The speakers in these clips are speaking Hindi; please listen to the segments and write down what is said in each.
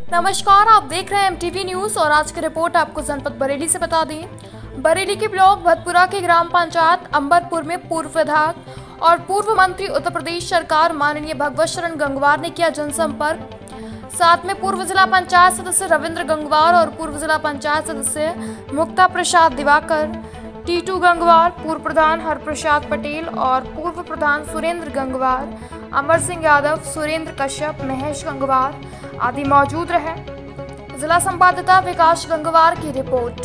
नमस्कार, आप देख रहे हैं एमटीवी न्यूज और आज की रिपोर्ट आपको जनपद बरेली से बता दें। बरेली के ब्लॉक भतपुरा के ग्राम पंचायत अंबरपुर में पूर्व विधायक और पूर्व मंत्री उत्तर प्रदेश सरकार माननीय भगवत शरण गंगवार ने किया जनसंपर्क। साथ में पूर्व जिला पंचायत सदस्य रविंद्र गंगवार और पूर्व जिला पंचायत सदस्य मुक्ता प्रसाद दिवाकर, टीटू गंगवार, पूर्व प्रधान हरप्रसाद पटेल और पूर्व प्रधान सुरेंद्र गंगवार, अमर सिंह यादव, सुरेंद्र कश्यप, महेश गंगवार आदि मौजूद रहे। जिला संवाददाता विकास गंगवार की रिपोर्ट।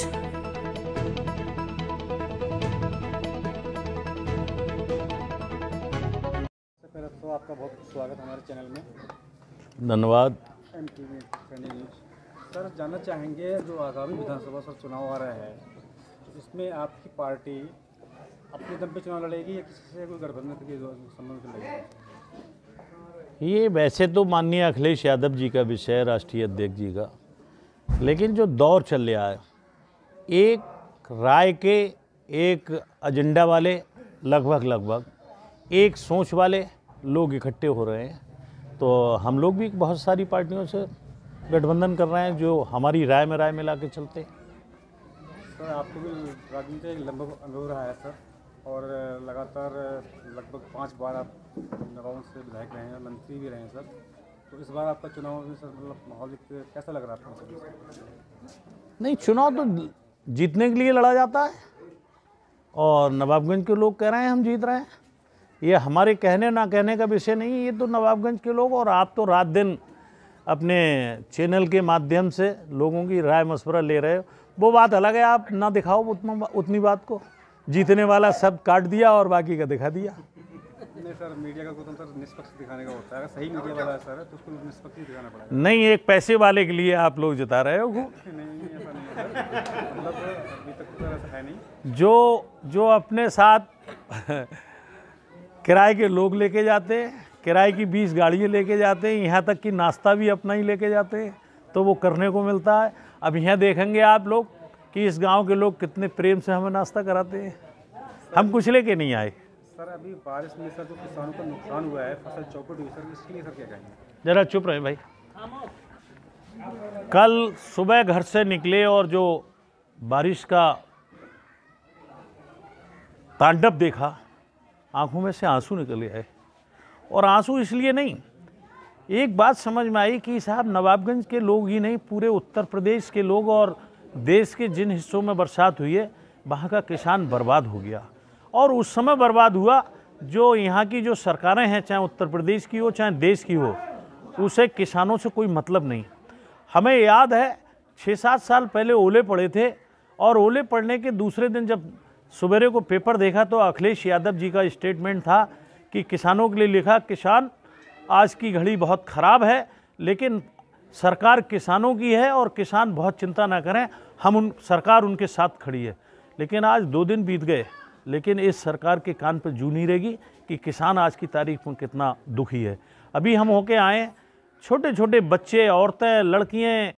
पहले तो आपका बहुत स्वागत हमारे चैनल में। धन्यवाद। एमटीवी न्यूज सर, जानना चाहेंगे जो आगामी विधानसभा सर चुनाव आ रहा है, इसमें आपकी पार्टी अपने दम पे चुनाव लड़ेगी या किसी से कोई गठबंधन के संबंध में लड़ेगी? ये वैसे तो माननीय अखिलेश यादव जी का विषय है, राष्ट्रीय अध्यक्ष जी का, लेकिन जो दौर चल रहा है, एक राय के एक एजेंडा वाले लगभग एक सोच वाले लोग इकट्ठे हो रहे हैं। तो हम लोग भी बहुत सारी पार्टियों से गठबंधन कर रहे हैं जो हमारी राय में राय मिला के चलते हैं। सर, आपको भी राजनीति लंबा अनुभव रहा है सर, और लगातार लगभग 5 बार आप नवाबों से विधायक रहे हैं, मंत्री भी रहे हैं सर। तो इस बार आपका चुनाव में सर मतलब माहौल कैसा लग रहा है आपको? नहीं, चुनाव तो जीतने के लिए लड़ा जाता है और नवाबगंज के लोग कह रहे हैं हम जीत रहे हैं। ये हमारे कहने ना कहने का विषय नहीं है, ये तो नवाबगंज के लोग और आप तो रात दिन अपने चैनल के माध्यम से लोगों की राय मशवरा ले रहे हो। वो बात अलग है, आप ना दिखाओ उतनी बात को। जीतने वाला सब काट दिया और बाकी का दिखा दिया। नहीं सर, मीडिया का तो सर निष्पक्ष दिखाने का होता है। अगर सही मीडिया वाला है सर तो उसको निष्पक्ष ही दिखाना पड़ेगा। नहीं, एक पैसे वाले के लिए आप लोग जता रहे हो। नहीं, ऐसा नहीं है सर, मतलब अभी तक तो ऐसा है नहीं। जो अपने साथ किराए के लोग लेके जाते हैं, किराए की 20 गाड़ियाँ लेके जाते हैं, यहाँ तक कि नाश्ता भी अपना ही लेके जाते हैं, तो वो करने को मिलता है। अब यहाँ देखेंगे आप लोग कि इस गांव के लोग कितने प्रेम से हमें नाश्ता कराते हैं। हम कुछ लेके नहीं आए। सर, अभी बारिश में सर जो किसानों का नुकसान हुआ है, फसल चौपट हुई सर, इसके लिए सर क्या कहेंगे? जरा चुप रहे भाई। कल सुबह घर से निकले और जो बारिश का तांडव देखा, आंखों में से आंसू निकल गए। और आंसू इसलिए नहीं, एक बात समझ में आई कि साहब नवाबगंज के लोग ही नहीं, पूरे उत्तर प्रदेश के लोग और देश के जिन हिस्सों में बरसात हुई है, वहाँ का किसान बर्बाद हो गया। और उस समय बर्बाद हुआ जो यहाँ की जो सरकारें हैं, चाहे उत्तर प्रदेश की हो चाहे देश की हो, उसे किसानों से कोई मतलब नहीं। हमें याद है 6-7 साल पहले ओले पड़े थे और ओले पड़ने के दूसरे दिन जब सवेरे को पेपर देखा तो अखिलेश यादव जी का स्टेटमेंट था कि किसानों के लिए लिखा, किसान आज की घड़ी बहुत ख़राब है, लेकिन सरकार किसानों की है और किसान बहुत चिंता ना करें, सरकार उनके साथ खड़ी है। लेकिन आज 2 दिन बीत गए, लेकिन इस सरकार के कान पर जू नहीं रहेगी कि किसान आज की तारीख में कितना दुखी है। अभी हम होके आए, छोटे छोटे बच्चे, औरतें, लड़कियाँ